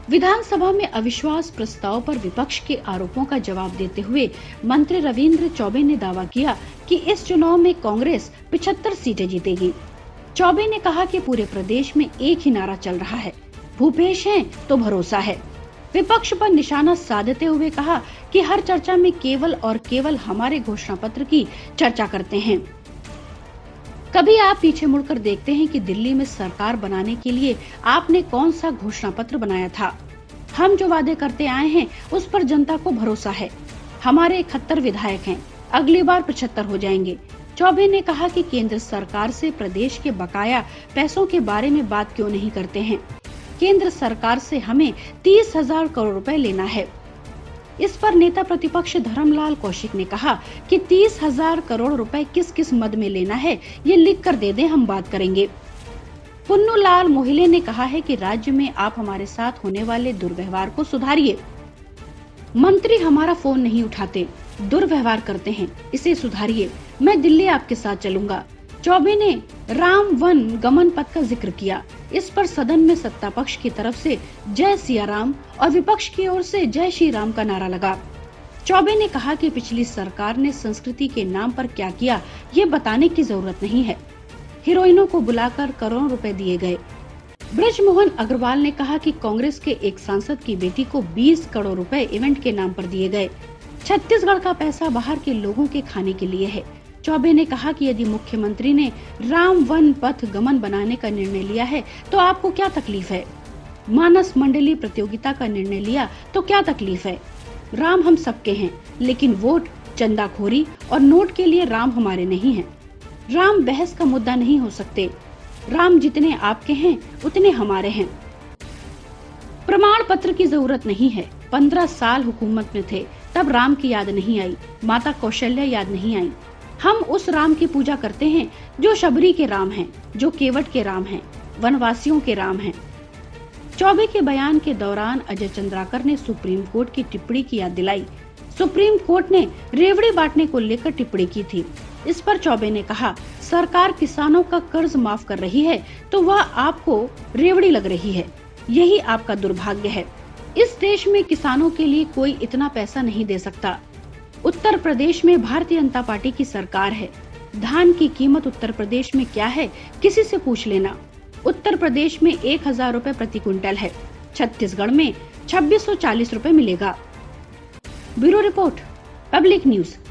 विधानसभा में अविश्वास प्रस्ताव पर विपक्ष के आरोपों का जवाब देते हुए मंत्री रविंद्र चौबे ने दावा किया कि इस चुनाव में कांग्रेस 75 सीटें जीतेगी। चौबे ने कहा कि पूरे प्रदेश में एक ही नारा चल रहा है, भूपेश हैं तो भरोसा है। विपक्ष पर निशाना साधते हुए कहा कि हर चर्चा में केवल और केवल हमारे घोषणा पत्र की चर्चा करते हैं। कभी आप पीछे मुड़कर देखते हैं कि दिल्ली में सरकार बनाने के लिए आपने कौन सा घोषणा पत्र बनाया था? हम जो वादे करते आए हैं उस पर जनता को भरोसा है। हमारे 71 विधायक हैं, अगली बार 75 हो जाएंगे। चौबे ने कहा कि केंद्र सरकार से प्रदेश के बकाया पैसों के बारे में बात क्यों नहीं करते हैं? केंद्र सरकार से हमें 30,000 करोड़ रुपए लेना है। इस पर नेता प्रतिपक्ष धर्मलाल कौशिक ने कहा कि 30,000 करोड़ रुपए किस किस मद में लेना है ये लिख कर दे दें, हम बात करेंगे। पुन्नू लाल मोहिले ने कहा है कि राज्य में आप हमारे साथ होने वाले दुर्व्यवहार को सुधारिए। मंत्री हमारा फोन नहीं उठाते, दुर्व्यवहार करते हैं, इसे सुधारिए। मैं दिल्ली आपके साथ चलूंगा। चौबे ने राम वन गमन पथ का जिक्र किया। इस पर सदन में सत्ता पक्ष की तरफ से जय सिया राम और विपक्ष की ओर से जय श्री राम का नारा लगा। चौबे ने कहा कि पिछली सरकार ने संस्कृति के नाम पर क्या किया ये बताने की जरूरत नहीं है। हीरोइनों को बुलाकर करोड़ों रुपए दिए गए। ब्रजमोहन अग्रवाल ने कहा कि कांग्रेस के एक सांसद की बेटी को 20 करोड़ रुपए इवेंट के नाम पर दिए गए। छत्तीसगढ़ का पैसा बाहर के लोगों के खाने के लिए है। चौबे ने कहा कि यदि मुख्यमंत्री ने राम वन पथ गमन बनाने का निर्णय लिया है तो आपको क्या तकलीफ है? मानस मंडली प्रतियोगिता का निर्णय लिया तो क्या तकलीफ है? राम हम सबके हैं, लेकिन वोट, चंदाखोरी और नोट के लिए राम हमारे नहीं हैं। राम बहस का मुद्दा नहीं हो सकते। राम जितने आपके हैं उतने हमारे हैं। प्रमाण पत्र की जरूरत नहीं है। 15 साल हुकूमत में थे तब राम की याद नहीं आई, माता कौशल्या याद नहीं आई। हम उस राम की पूजा करते हैं जो शबरी के राम हैं, जो केवट के राम हैं, वनवासियों के राम हैं। चौबे के बयान के दौरान अजय चंद्राकर ने सुप्रीम कोर्ट की टिप्पणी की याद दिलाई। सुप्रीम कोर्ट ने रेवड़ी बांटने को लेकर टिप्पणी की थी। इस पर चौबे ने कहा, सरकार किसानों का कर्ज माफ कर रही है तो वह आपको रेवड़ी लग रही है। यही आपका दुर्भाग्य है। इस देश में किसानों के लिए कोई इतना पैसा नहीं दे सकता। उत्तर प्रदेश में भारतीय जनता पार्टी की सरकार है। धान की कीमत उत्तर प्रदेश में क्या है किसी से पूछ लेना। उत्तर प्रदेश में 1,000 रुपए प्रति क्विंटल है, छत्तीसगढ़ में 2640 रुपए मिलेगा। Bureau report, public news.